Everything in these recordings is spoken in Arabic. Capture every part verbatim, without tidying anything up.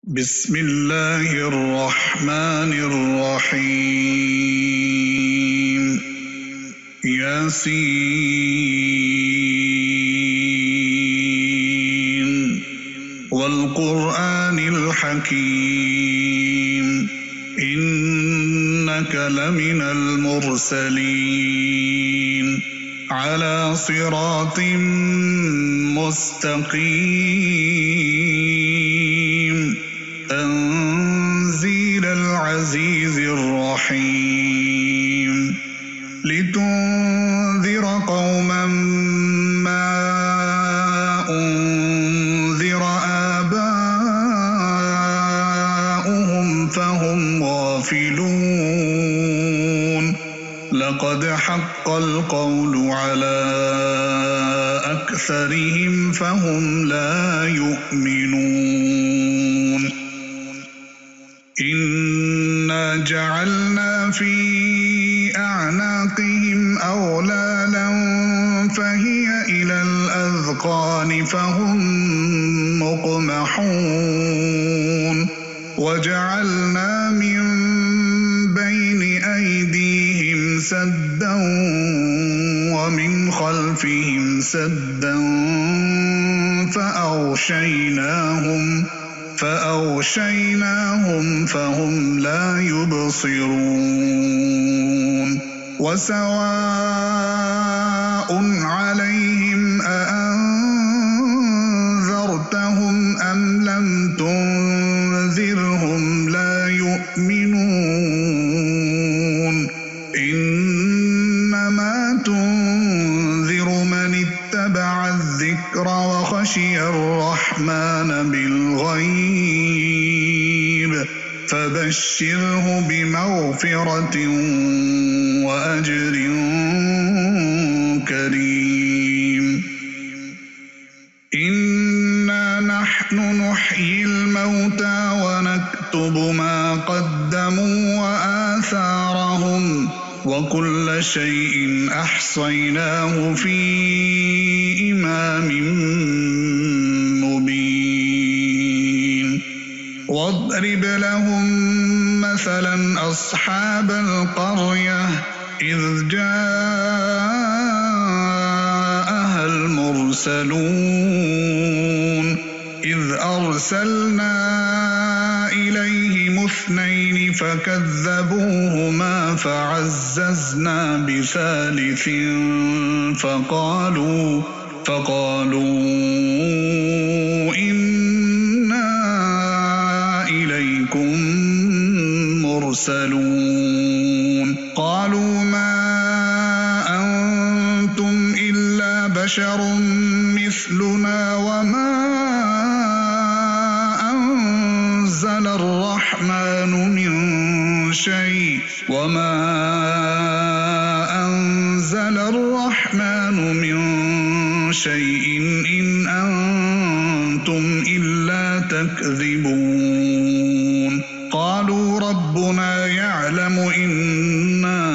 بسم الله الرحمن الرحيم ياسين والقرآن الحكيم إنك لمن المرسلين على صراط مستقيم تنزيل العزيز الرحيم لتنذر قوما ما أنذر آباؤهم فهم غافلون لقد حق القول على أكثرهم فهم لا يؤمنون إنا جعلنا في أعناقهم أغلالا فهي إلى الأذقان فهم مقمحون وجعلنا من بين أيديهم سدا ومن خلفهم سدا فأغشيناهم فأغشيناهم فهم لا يبصرون وسواء عليهم أأنذرتهم أم لم تنذرهم لا يؤمنون إنما تنذر من اتبع الذكر وخشي الرحمن بالغيب فبشره بمغفرة وأجر كريم إنا نحن نحيي الموتى ونكتب ما قدموا وآثارهم وكل شيء أحصيناه في إمام مبين واضرب لهم مثلا أصحاب القرية إذ جاءها المرسلون إذ أرسلنا إليهم اثنين فكذبوهما فعززنا بثالث فقالوا فقالوا إنا إليكم مرسلون قالوا ما أنتم إلا بشر مثلنا وما أنزل الرحمن من شيء وما أنزل الرحمن من شيء إن أنتم إلا تكذبون قالوا ربنا يعلم إنا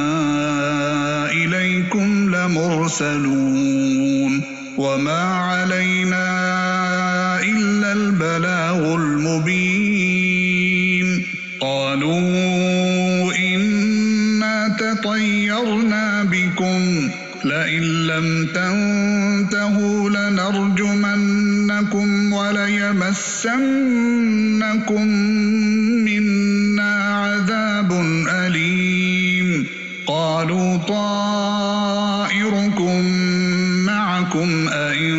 إليكم لمرسلون وما علينا إلا البلاغ المبين قالوا إنا تطيرنا بكم لئن لم تنتهوا لنرجمنكم وليمسنكم منا عذاب أليم قالوا طائركم معكم أئن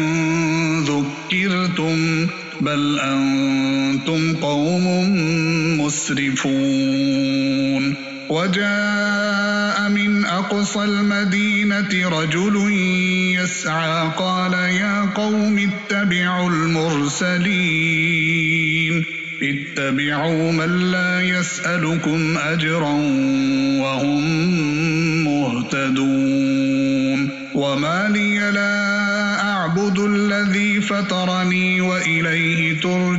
ذكرتم بل أنتم قوم مسرفون وجاء من أقصى المدينة رجل يسعى قال يا قوم اتبعوا المرسلين اتبعوا من لا يسألكم أجرا وهم مهتدون وما لي لا أعبد الذي فطرني وإليه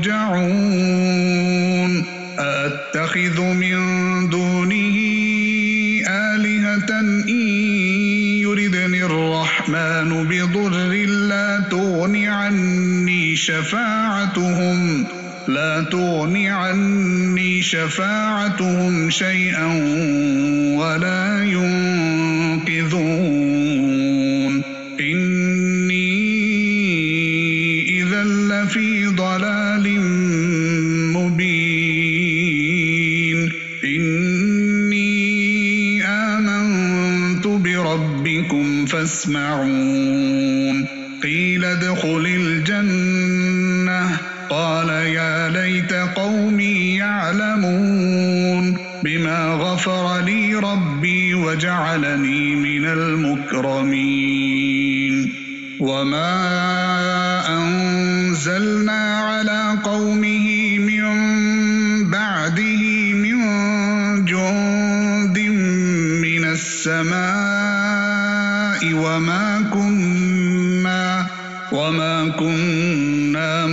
ترجعون أأتخذ من دونه آلهة إن يردني الرحمن بضر لا تغن عني شفاعتهم لا تغن عني شفاعتهم شيئا ولا ينقذون إني إذا لفي ضلال مبين إني آمنت بربكم فاسمعون قيل ادخل الجنة قال يا ليت قومي يعلمون بما غفر لي ربي وجعلني من المكرمين وما أنزلنا على قومه من بعده من جند من السماء وما كنا وما كنا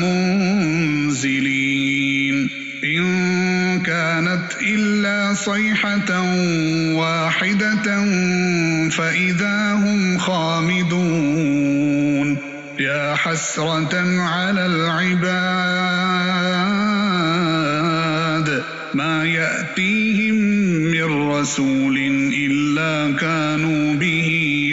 منزلين إن كانت إلا صيحة واحدة فإذا هم خامدون يا حسرة على العباد ما يأتيهم من رسول إلا كانوا به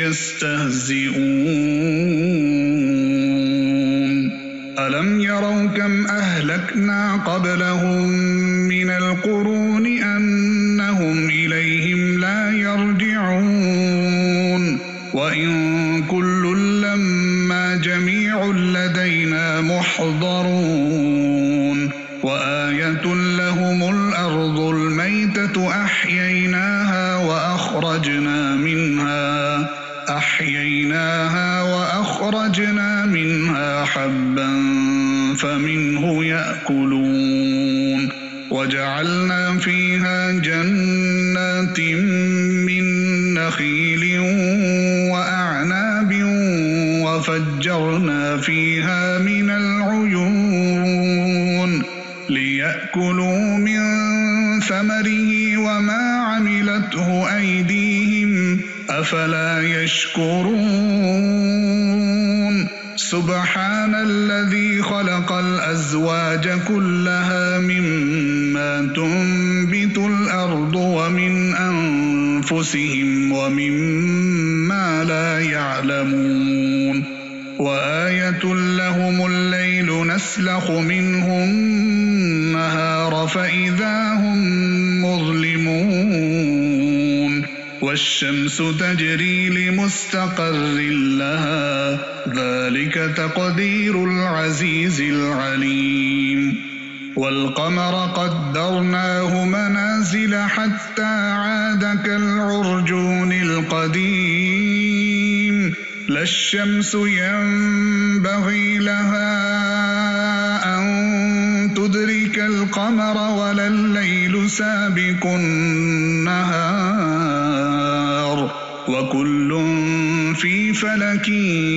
يستهزئون ألم يروا كم أهلكنا قبلهم من القرون أنهم إليهم لا يرجعون وإن كل لما جميع لدينا محضرون وآية لهم الأرض الميتة أحييناها وأخرجنا منها أحييناها وأخرجنا منها حبا فمنه يأكلون وجعلنا فيها جنات من نخيل وأعناب وفجرنا فيها من العيون ليأكلوا من ثمره وما عملته أيديهم أفلا يشكرون سبحان الذي خلق الأزواج كلها مما تنبت الأرض ومن أنفسهم ومما لا يعلمون وآية لهم الليل نسلخ منه النهار فإذا هم مظلمون والشمس تجري لمستقر لها ذلك تقدير العزيز العليم والقمر قدرناه منازل حتى عاد كالعرجون القديم لا الشمس ينبغي لها أن تدرك القمر ولا الليل سابق النهار وكل في فلك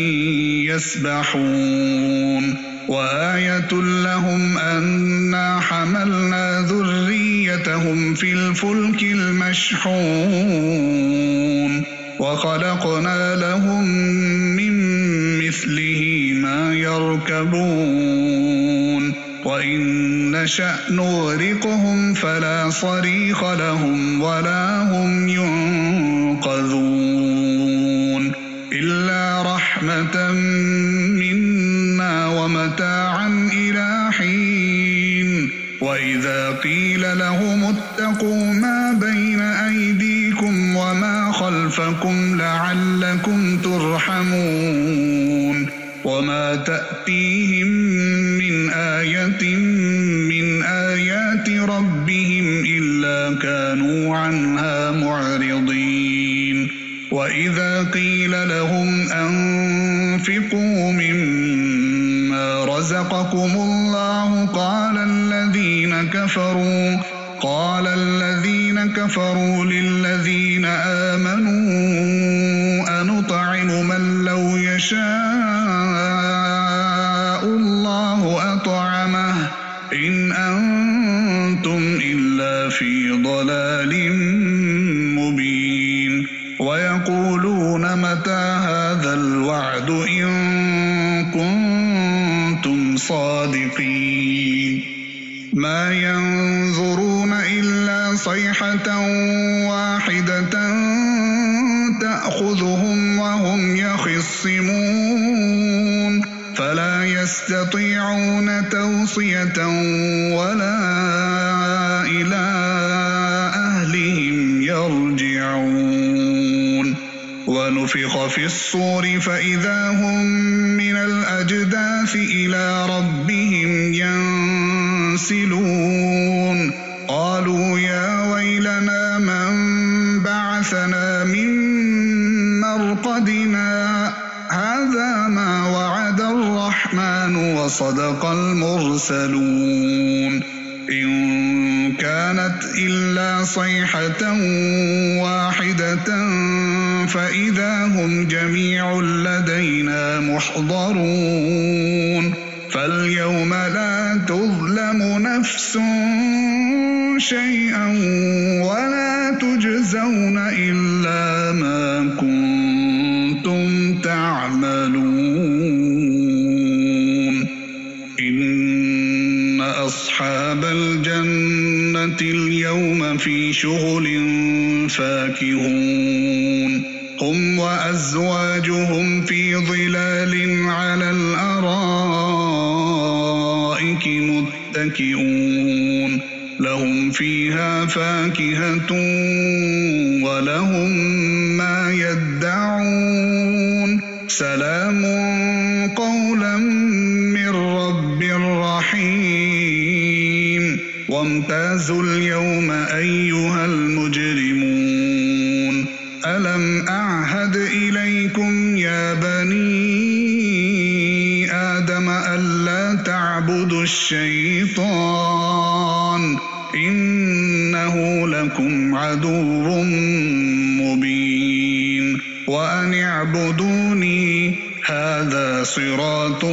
يسبحون وآية لهم أنا حملنا ذريتهم في الفلك المشحون وخلقنا لهم من مثله ما يركبون وإن نشأ نغرقهم فلا صريخ لهم ولا هم ينقذون إلا رحمة منا ومتاعا إلى حين وإذا قيل لهم اتقوا ما بين أيديكم وما خلفكم لعلكم ترحمون وما تأتيهم من آية من آيات ربهم إلا كانوا عنها معرضين وإذا قيل لهم أنفقوا مما رزقكم الله قال الذين كفروا قال الذين كفروا للذين آمنوا أنطعم من لو يشاء الله أطعمه إن أنتم إلا في ضلال مبين ويقولون متى هذا الوعد إن كنتم صادقين ما ينظرون إلا صيحة واحدة تأخذهم وهم يخصمون فلا يستطيعون توصية ولا إلى أهلهم يرجعون ونفخ في الصور فإذا هم من الأجداث إلى ربهم ينسلون قالوا يا ويلنا من بعثنا من مرقدنا هذا ما وعد الرحمن وصدق المرسلون إن كانت إلا صيحة واحدة فإذا هم جميع لدينا محضرون فاليوم لا تظلم نفس شيئا ولا تجزون إلا ما كنتم تعملون إن أصحاب الجنة اليوم في شغل فاكهون هم وأزواجهم في ظلال على الأرائك متكئون لهم فيها فاكهة ولهم ما يدعون سلام قولا من رب رحيم وامتازوا اليوم أيها المجرمون ألم أعهد إليكم يا بني آدم ألا تعبدوا الشيطان إنه لكم عدو مبين وأن اعبدوني هذا صراط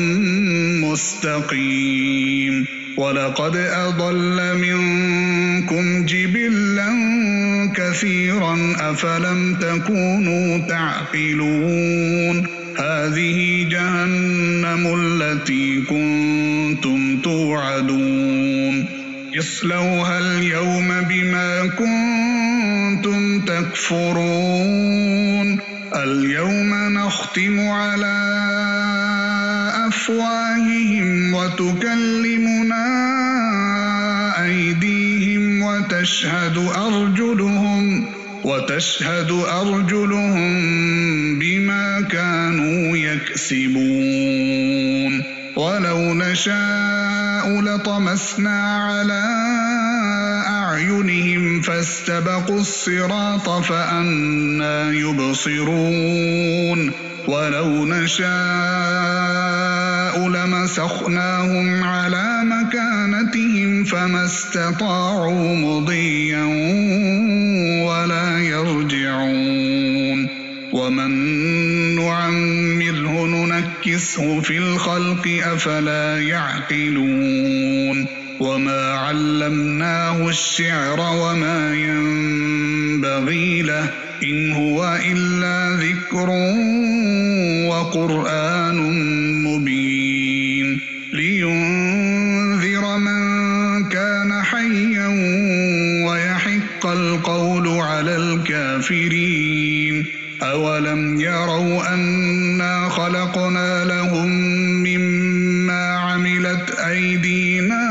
مستقيم ولقد أضل منكم جبلا كثيرا أفلم تكونوا تعقلون هذه جهنم التي كنتم توعدون اصلوها اليوم بما كنتم تكفرون اليوم نختم على أفواههم وتكلمنا أيديهم وتشهد أرجلهم وتشهد أرجلهم بما كانوا يكسبون ولو نشاء لطمسنا على أعينهم فاستبقوا الصراط فأنى يبصرون ولو نشاء لمسخناهم على مكانتهم فما استطاعوا مضيا ولا يرجعون ومن نعمره ننكسه في الخلق أفلا يعقلون وما علمناه الشعر وما ينبغي له إن هو إلا ذكر وقرآن مبين لينذر من كان حيا ويحق القول على الكافرين أولم يروا أنا خلقنا لهم مما عملت أيدينا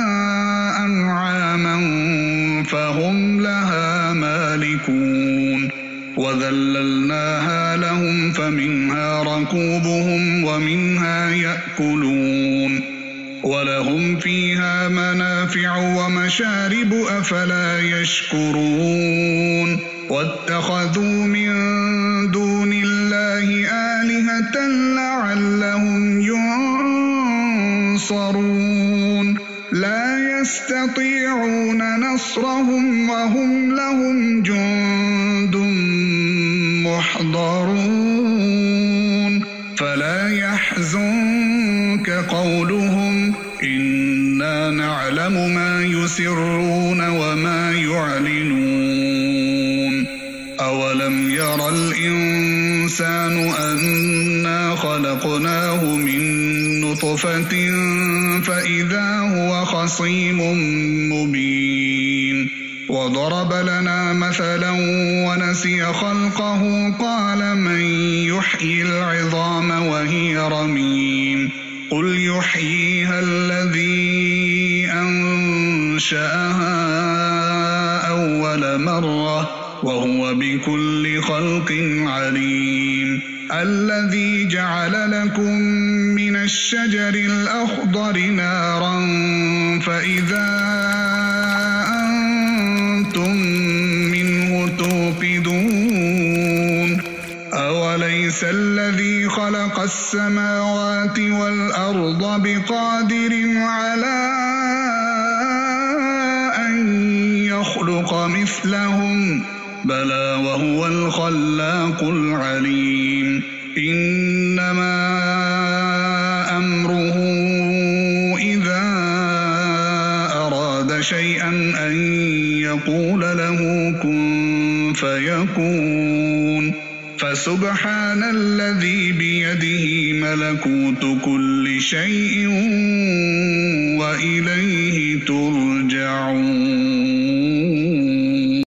أنعاما فهم لها مالكون وذللناها لهم فمنها ركوبهم ومنها يأكلون ولهم فيها منافع ومشارب أفلا يشكرون واتخذوا من دون الله آلهة لعلهم ينصرون لا يستطيعون نصرهم وهم لهم جند محضرون فلا يحزنك قولهم إنا نعلم ما يسرون وما يعلنون أولم ير الإنسان أنا خلقناه من نطفة فإذا هو خصيم مبين وضرب لنا مثلا ونسي خلقه قال من يحيي العظام وهي رميم قل يحييها الذي أنشأها أول مرة وهو بكل خلق عليم الذي جعل لكم من الشجر الأخضر نارا فإذا أنتم منه توقدون أوليس الذي خلق السماوات والأرض بقادر على أن يخلق مثلهم بلى وهو الخلاق العليم إنما أمره إذا أراد شيئا أن يقول له كن فيكون فسبحان الذي بيده ملكوت كل شيء وإليه ترجعون.